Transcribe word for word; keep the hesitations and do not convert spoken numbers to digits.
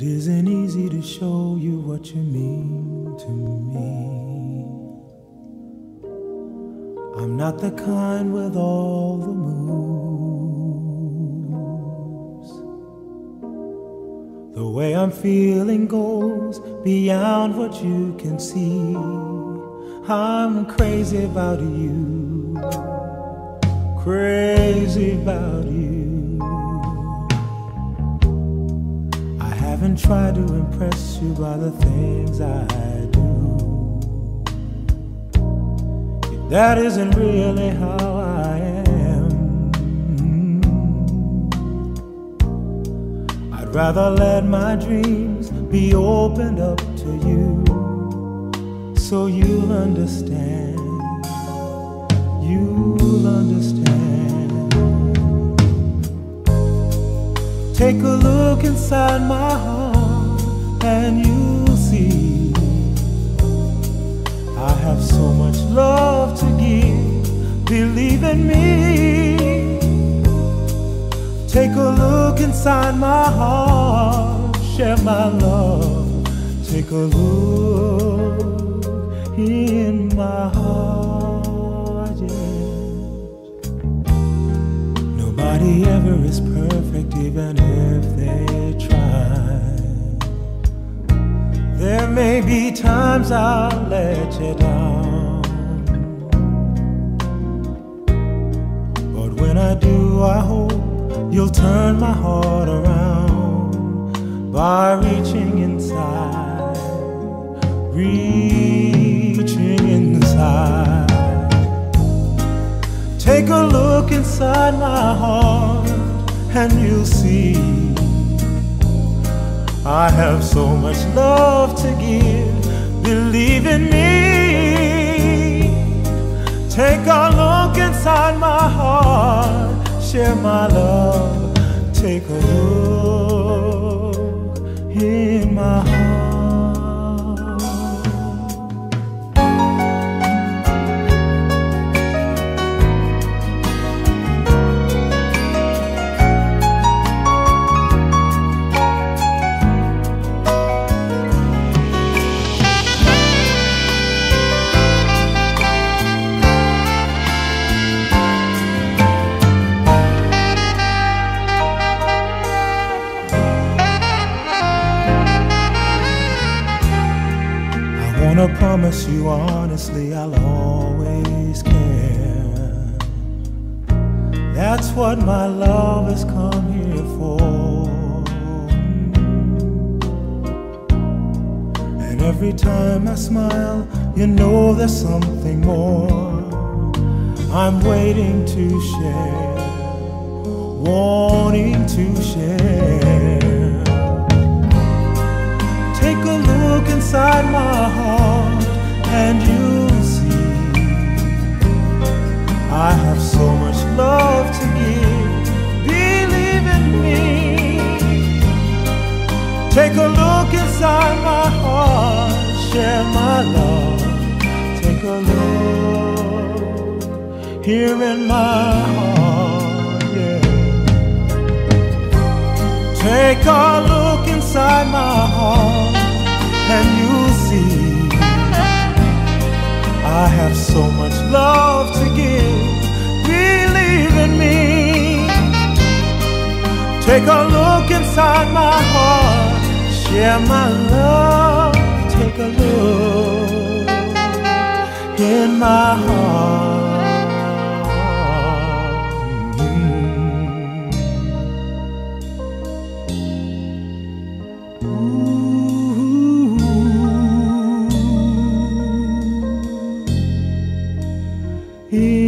It isn't easy to show you what you mean to me. I'm not the kind with all the moves. The way I'm feeling goes beyond what you can see. I'm crazy about you, crazy about you. I haven't tried to impress you by the things I do. If that isn't really how I am, I'd rather let my dreams be opened up to you, so you'll understand, you'll understand. Take a look inside my heart and you'll see I have so much love to give. Believe in me. Take a look inside my heart, share my love. Take a look in my heart, yes. Nobody ever is perfect, even if they try. There may be times I'll let you down, but when I do, I hope you'll turn my heart around by reaching inside, reaching inside. Take a look inside my heart and you'll see I have so much love to give. Believe in me. Take a look inside my heart, share my love. Take a look in my heart. I wanna promise you honestly I'll always care. That's what my love has come here for. And every time I smile, you know there's something more I'm waiting to share, wanting to share. Take a look inside my heart and you'll see I have so much love to give. Believe in me. Take a look inside my heart, share my love. Take a look here in my heart, yeah. Take a look inside my heart and you'll see I have so much love to give. Believe in me. Take a look inside my heart, share my love. Take a look in my heart. Ooh.